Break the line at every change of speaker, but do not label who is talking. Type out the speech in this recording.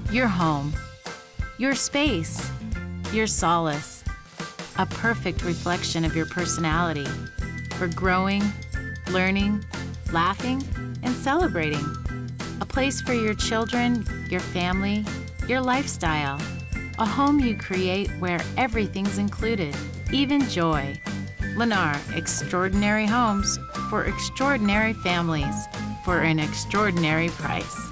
Your home, your space, your solace, a perfect reflection of your personality for growing, learning, laughing, and celebrating. A place for your children, your family, your lifestyle. A home you create where everything's included, even joy. Lennar Extraordinary Homes for extraordinary families for an extraordinary price.